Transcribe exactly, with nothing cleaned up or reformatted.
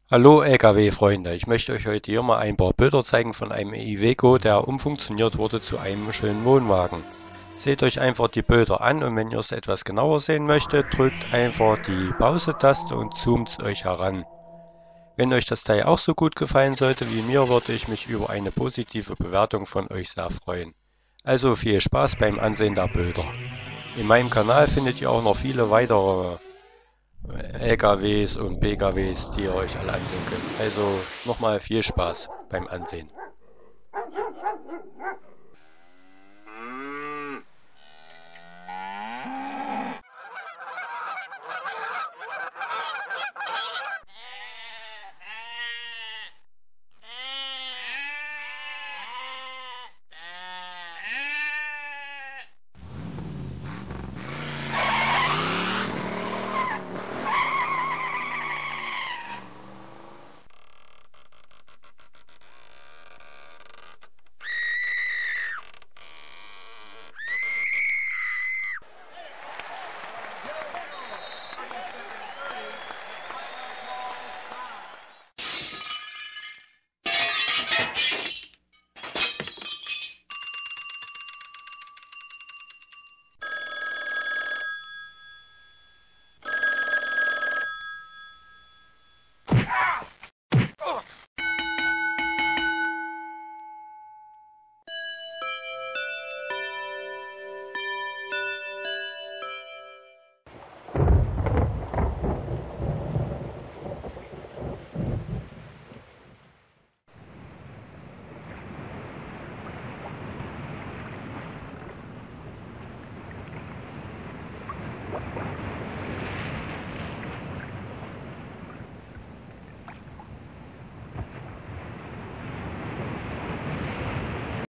Hallo L K W-Freunde, ich möchte euch heute hier mal ein paar Bilder zeigen von einem Iveco, der umfunktioniert wurde zu einem schönen Wohnwagen. Seht euch einfach die Bilder an und wenn ihr es etwas genauer sehen möchtet, drückt einfach die Pause-Taste und zoomt es euch heran. Wenn euch das Teil auch so gut gefallen sollte wie mir, würde ich mich über eine positive Bewertung von euch sehr freuen. Also viel Spaß beim Ansehen der Bilder. In meinem Kanal findet ihr auch noch viele weitere L K Ws und P K Ws, die ihr euch alle ansehen könnt. Also nochmal viel Spaß beim Ansehen.